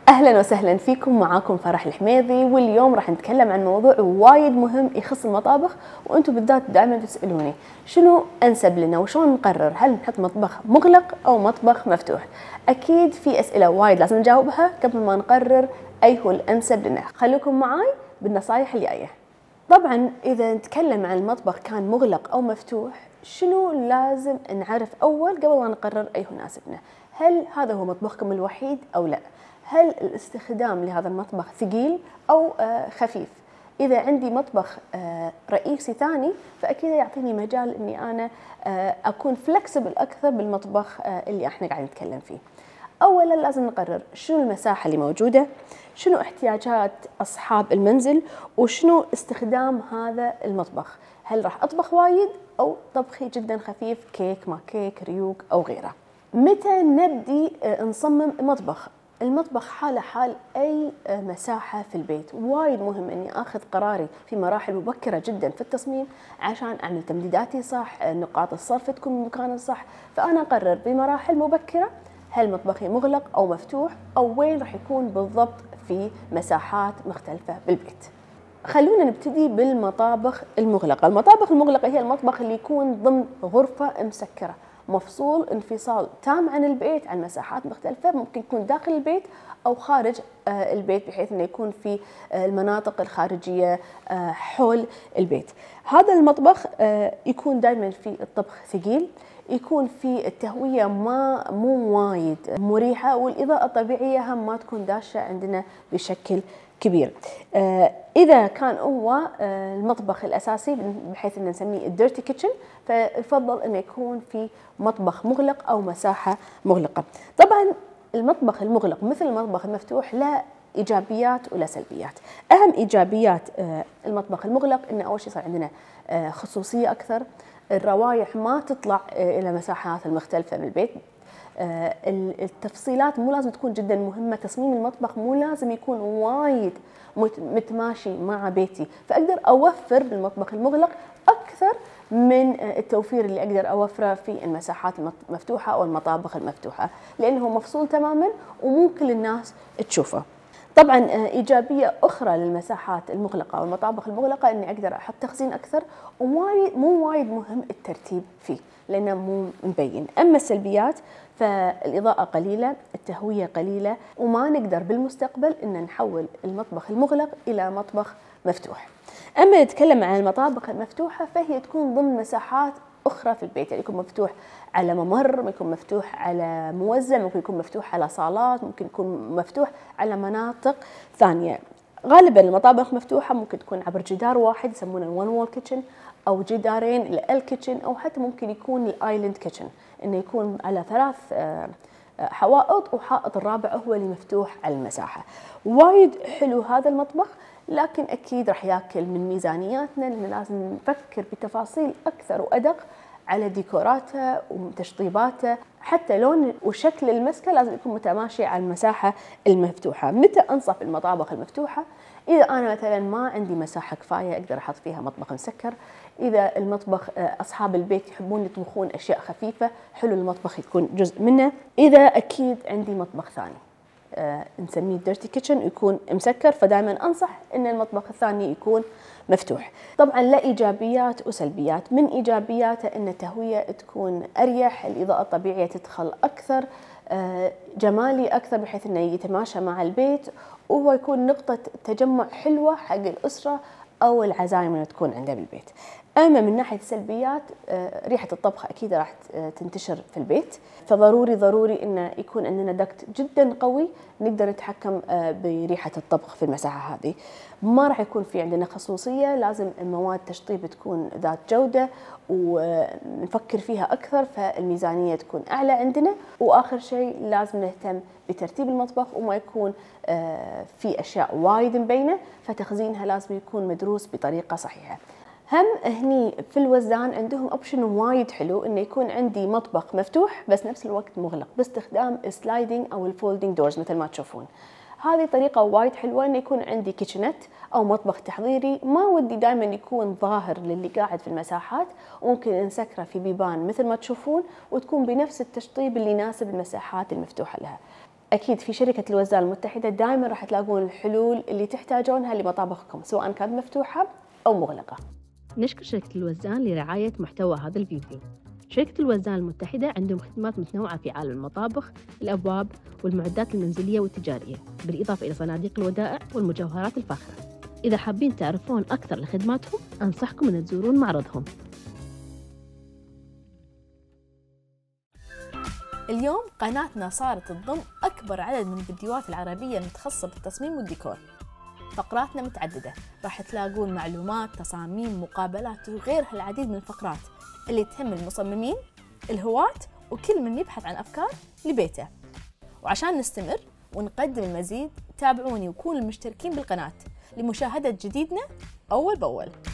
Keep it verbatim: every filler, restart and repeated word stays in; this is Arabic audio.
اهلا وسهلا فيكم. معاكم فرح الحميدي، واليوم راح نتكلم عن موضوع وايد مهم يخص المطابخ، وانتم بالذات دائما تسالوني شنو انسب لنا وشلون نقرر هل نحط مطبخ مغلق او مطبخ مفتوح. اكيد في اسئله وايد لازم نجاوبها قبل ما نقرر اي هو الانسب لنا. خليكم معاي بالنصايح الجايه. طبعا اذا نتكلم عن المطبخ كان مغلق او مفتوح، شنو لازم نعرف اول قبل ما نقرر اي هو يناسبنا؟ هل هذا هو مطبخكم الوحيد او لا؟ هل الاستخدام لهذا المطبخ ثقيل أو خفيف؟ إذا عندي مطبخ رئيسي ثاني فأكيد يعطيني مجال إني أنا أكون فلكسبل أكثر بالمطبخ اللي إحنا قاعدين نتكلم فيه. أولاً لازم نقرر شنو المساحة اللي موجودة، شنو احتياجات أصحاب المنزل، وشنو استخدام هذا المطبخ. هل راح أطبخ وايد أو طبخي جداً خفيف، كيك ما كيك، ريوق أو غيره. متى نبدي نصمم مطبخ؟ المطبخ حاله حال أي مساحة في البيت. وايد مهم أني أخذ قراري في مراحل مبكرة جدا في التصميم عشان أعمل تمديداتي صح، نقاط الصرف تكون بمكان صح. فأنا أقرر بمراحل مبكرة هل مطبخي مغلق أو مفتوح، أو وين راح يكون بالضبط في مساحات مختلفة بالبيت. خلونا نبتدي بالمطابخ المغلقة. المطابخ المغلقة هي المطبخ اللي يكون ضمن غرفة مسكرة، مفصول انفصال تام عن البيت، عن مساحات مختلفة، ممكن يكون داخل البيت أو خارج البيت، بحيث أنه يكون في المناطق الخارجية حول البيت. هذا المطبخ يكون دائما في الطبخ ثقيل، يكون في التهوية ما مو وايد مريحة، والإضاءة الطبيعية هم ما تكون داشة عندنا بشكل كبير. إذا كان هو المطبخ الأساسي بحيث أن نسميه الديرتي كيتشن، فيفضل أن يكون في مطبخ مغلق أو مساحة مغلقة. طبعا المطبخ المغلق مثل المطبخ المفتوح لا إيجابيات ولا سلبيات. أهم إيجابيات المطبخ المغلق أن أول شيء صار عندنا خصوصية أكثر، الروائح ما تطلع إلى مساحات المختلفة بالبيت، التفصيلات مو لازم تكون جدا مهمة، تصميم المطبخ مو لازم يكون وايد متماشي مع بيتي، فأقدر أوفر بالمطبخ المغلق أكثر من التوفير اللي أقدر أوفره في المساحات المفتوحة أو المطابخ المفتوحة، لأنه مفصول تماما ومو كل الناس تشوفه. طبعا إيجابية أخرى للمساحات المغلقة والمطابخ المغلقة أني أقدر أحط تخزين أكثر، ووايد مو وايد مهم الترتيب فيه لأنه مو مبين. أما السلبيات فالإضاءة قليلة، التهوية قليلة، وما نقدر بالمستقبل أن نحول المطبخ المغلق إلى مطبخ مفتوح. أما نتكلم عن المطابخ المفتوحة فهي تكون ضمن مساحات أخرى في البيت، يعني يكون مفتوح على ممر، ممكن يكون مفتوح على موزع، ممكن يكون مفتوح على صالات، ممكن يكون مفتوح على مناطق ثانية. غالبا المطابخ مفتوحة ممكن تكون عبر جدار واحد يسمونه الون وول كيتشن، أو جدارين الال كيتشن، أو حتى ممكن يكون الايلاند كيتشن، إنه يكون على ثلاث حوائط وحائط الرابع هو اللي مفتوح على المساحة. وايد حلو هذا المطبخ، لكن أكيد راح ياكل من ميزانياتنا، لأن لازم نفكر بتفاصيل أكثر وأدق على ديكوراته وتشطيباته، حتى لون وشكل المسكة لازم يكون متماشي على المساحة المفتوحة. متى أنصف المطابخ المفتوحة؟ إذا أنا مثلا ما عندي مساحة كفاية أقدر أحط فيها مطبخ مسكر، إذا المطبخ أصحاب البيت يحبون يطبخون أشياء خفيفة، حلو المطبخ يكون جزء منه. إذا أكيد عندي مطبخ ثاني آه، نسميه ديرتي كيتشن يكون مسكر، فدائما أنصح أن المطبخ الثاني يكون مفتوح. طبعا لا إيجابيات وسلبيات. من إيجابياته أن التهوية تكون أريح، الإضاءة الطبيعية تدخل أكثر، آه، جمالي أكثر بحيث أنه يتماشى مع البيت، وهو يكون نقطة تجمع حلوة حق الأسرة أو العزايم اللي تكون عنده بالبيت. أما من ناحية السلبيات، ريحة الطبخ أكيد راح تنتشر في البيت، فضروري ضروري إنه يكون عندنا دكت جدا قوي نقدر نتحكم بريحة الطبخ في المساحة هذه. ما راح يكون في عندنا خصوصية، لازم المواد تشطيب تكون ذات جودة ونفكر فيها أكثر، فالميزانية تكون أعلى عندنا. وآخر شيء لازم نهتم بترتيب المطبخ وما يكون في أشياء وايد مبينة، فتخزينها لازم يكون مدروس بطريقة صحيحة. هم هني في الوزان عندهم اوبشن وايد حلو، انه يكون عندي مطبخ مفتوح بس نفس الوقت مغلق باستخدام السلايدنج او الفولدنج دورز مثل ما تشوفون. هذه طريقة وايد حلوة انه يكون عندي كيتشنت او مطبخ تحضيري، ما ودي دائما يكون ظاهر للي قاعد في المساحات، وممكن نسكره في بيبان مثل ما تشوفون وتكون بنفس التشطيب اللي يناسب المساحات المفتوحة لها. أكيد في شركة الوزان المتحدة دائما راح تلاقون الحلول اللي تحتاجونها لمطابخكم سواء كانت مفتوحة أو مغلقة. نشكر شركة الوزان لرعاية محتوى هذا الفيديو. شركة الوزان المتحدة عندهم خدمات متنوعة في عالم المطابخ، الأبواب والمعدات المنزلية والتجارية، بالإضافة إلى صناديق الودائع والمجوهرات الفاخرة. إذا حابين تعرفون أكثر لخدماتهم أنصحكم أن تزورون معرضهم. اليوم قناتنا صارت تضم أكبر عدد من الفيديوهات العربية المتخصصة بالتصميم والديكور. فقراتنا متعددة، راح تلاقون معلومات، تصاميم، مقابلات وغيرها العديد من الفقرات اللي تهم المصممين، الهواة وكل من يبحث عن أفكار لبيته. وعشان نستمر ونقدم المزيد تابعوني وكونوا المشتركين بالقناة لمشاهدة جديدنا أول بأول.